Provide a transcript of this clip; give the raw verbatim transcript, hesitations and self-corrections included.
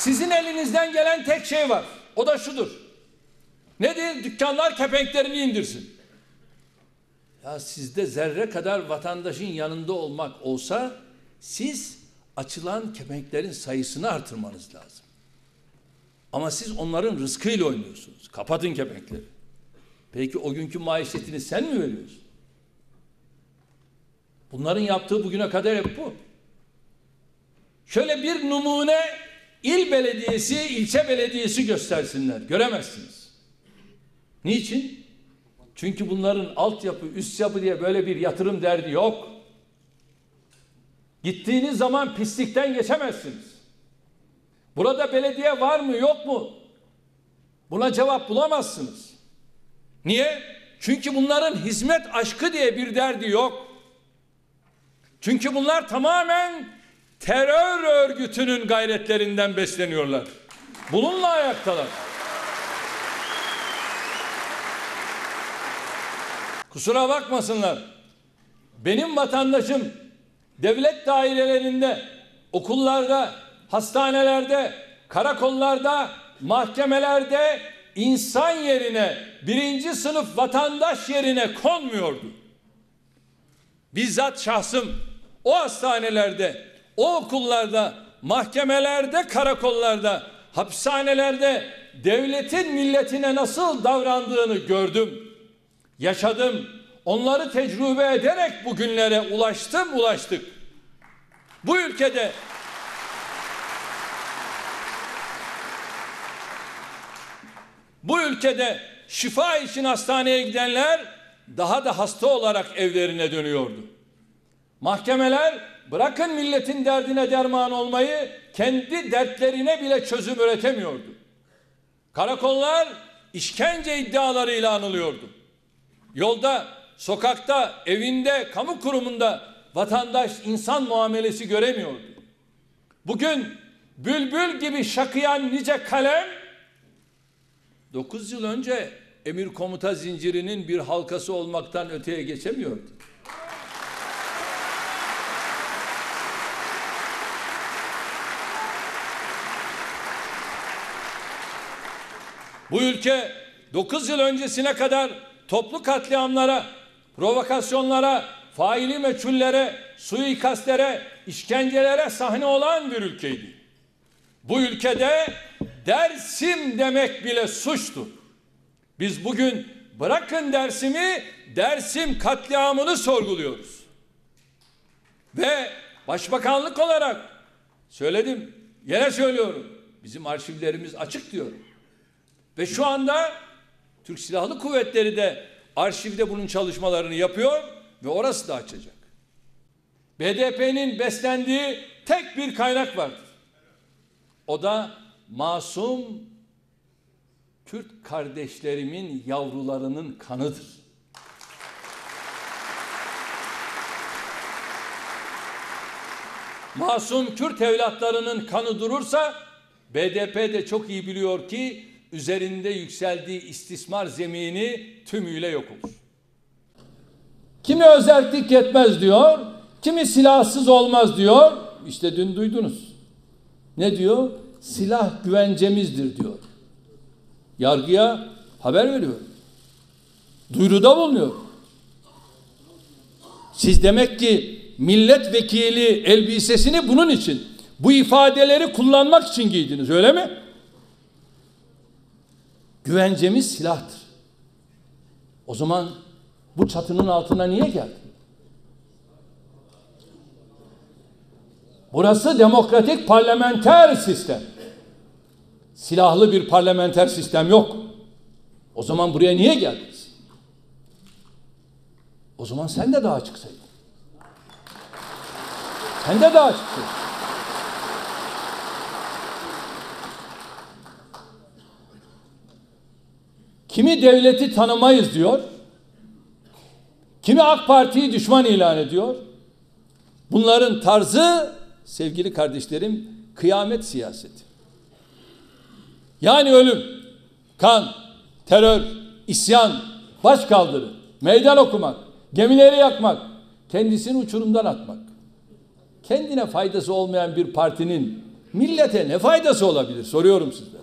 Sizin elinizden gelen tek şey var. O da şudur. Nedir? Dükkanlar kepenklerini indirsin. Ya sizde zerre kadar vatandaşın yanında olmak olsa siz açılan kepenklerin sayısını artırmanız lazım. Ama siz onların rızkıyla oynuyorsunuz. Kapatın kepenkleri. Peki o günkü maişetini sen mi veriyorsun? Bunların yaptığı bugüne kadar hep bu. Şöyle bir numune il belediyesi, ilçe belediyesi göstersinler. Göremezsiniz. Niçin? Çünkü bunların altyapı, üst yapı diye böyle bir yatırım derdi yok. Gittiğiniz zaman pislikten geçemezsiniz. Burada belediye var mı yok mu? Buna cevap bulamazsınız. Niye? Çünkü bunların hizmet aşkı diye bir derdi yok. Çünkü bunlar tamamen terör örgütünün gayretlerinden besleniyorlar. Bununla ayaktalar. Kusura bakmasınlar. Benim vatandaşım devlet dairelerinde, okullarda, hastanelerde, karakollarda, mahkemelerde insan yerine, birinci sınıf vatandaş yerine konmuyordu. Bizzat şahsım o hastanelerde, o okullarda, mahkemelerde, karakollarda, hapishanelerde devletin milletine nasıl davrandığını gördüm. Yaşadım. Onları tecrübe ederek bugünlere ulaştım, ulaştık. Bu ülkede bu ülkede şifa için hastaneye gidenler daha da hasta olarak evlerine dönüyordu. Mahkemeler bırakın milletin derdine derman olmayı, kendi dertlerine bile çözüm üretemiyordu. Karakollar işkence iddialarıyla anılıyordu. Yolda, sokakta, evinde, kamu kurumunda vatandaş insan muamelesi göremiyordu. Bugün bülbül gibi şakıyan nice kalem, dokuz yıl önce emir komuta zincirinin bir halkası olmaktan öteye geçemiyordu. Bu ülke dokuz yıl öncesine kadar toplu katliamlara, provokasyonlara, faili meçhullere, suikastlere, işkencelere sahne olan bir ülkeydi. Bu ülkede Dersim demek bile suçtu. Biz bugün bırakın Dersim'i, Dersim katliamını sorguluyoruz. Ve başbakanlık olarak söyledim, yine söylüyorum, bizim arşivlerimiz açık diyorum. Ve şu anda Türk Silahlı Kuvvetleri de arşivde bunun çalışmalarını yapıyor ve orası da açacak. B D P'nin beslendiği tek bir kaynak vardır. O da masum Kürt kardeşlerimin yavrularının kanıdır. Masum Kürt evlatlarının kanı durursa B D P de çok iyi biliyor ki üzerinde yükseldiği istismar zemini tümüyle yok olur. Kimi özerklik yetmez diyor, kimi silahsız olmaz diyor. İşte dün duydunuz. Ne diyor? Silah güvencemizdir diyor. Yargıya haber veriyor. Duyuruda bulunuyor. Siz demek ki milletvekili elbisesini bunun için, bu ifadeleri kullanmak için giydiniz, öyle mi? Güvencemiz silahtır. O zaman bu çatının altına niye geldin? Burası demokratik parlamenter sistem. Silahlı bir parlamenter sistem yok. O zaman buraya niye geldiniz? O zaman sen de daha çıksaydın. Sen de daha çıksaydın. Kimi devleti tanımayız diyor. Kimi AK Parti'yi düşman ilan ediyor. Bunların tarzı sevgili kardeşlerim kıyamet siyaseti. Yani ölüm, kan, terör, isyan, başkaldırı, meydan okumak, gemileri yakmak, kendisini uçurumdan atmak. Kendine faydası olmayan bir partinin millete ne faydası olabilir soruyorum sizlere.